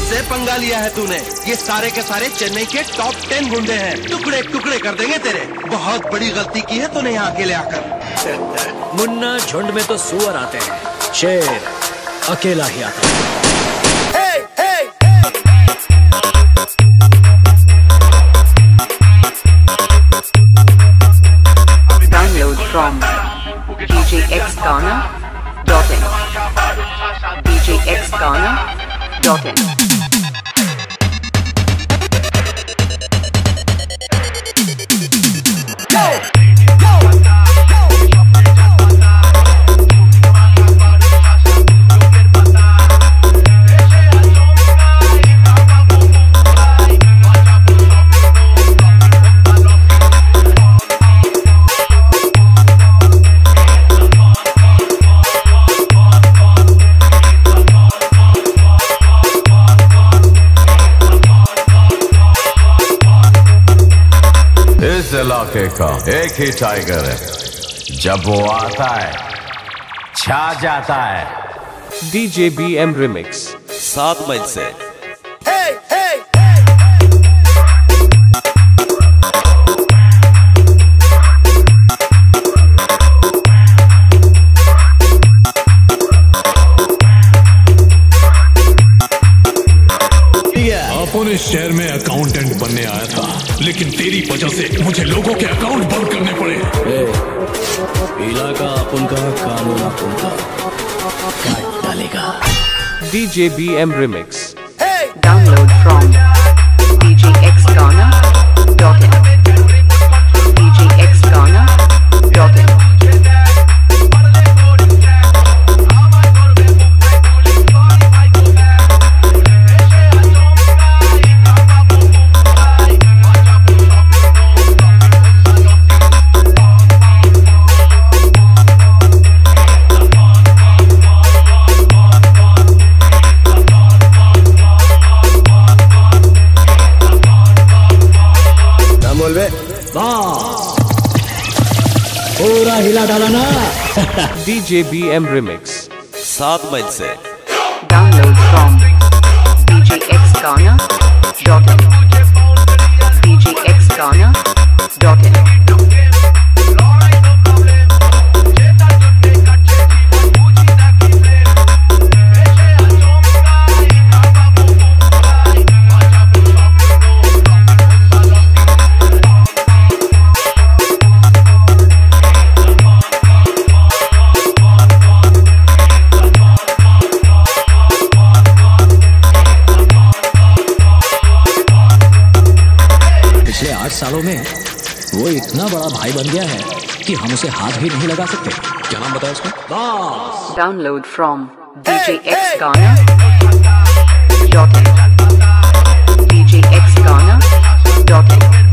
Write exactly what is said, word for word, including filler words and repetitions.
इनसे पंगा लिया है तूने। ये सारे के सारे चेन्नई के टॉप टेन गुंडे हैं, टुकड़े टुकड़े कर देंगे तेरे। बहुत बड़ी गलती की है तूने यहाँ अकेले आकर। मुन्ना, झुंड में तो सुअर आते हैं, शेर अकेला ही आता है। Download from D J X Ghana dot in D J X Ghana dot in इस इलाके का एक ही टाइगर है, जब वो आता है छा जाता है। D J B M REMIX सात मील से। hey, hey, अपन इस शहर में अकाउंटेंट बनने आया था, लेकिन तेरी वजह से मुझे लोगों के अकाउंट बंद करने पड़े। इलाका अपन का, कानून अपन का, काट डालेगा। D J B M REMIX Download from D J X Ghana dot in D J X Ghana dot in पूरा हिला डाला ना। D J B M REMIX सात मील से। Download from D J X Ghana dot in D J X Ghana dot in पिछले आठ सालों में वो इतना बड़ा भाई बन गया है कि हम उसे हाथ भी नहीं लगा सकते। क्या नाम बताया उसका? Download from D J X Ghana dot in D J X Ghana dot in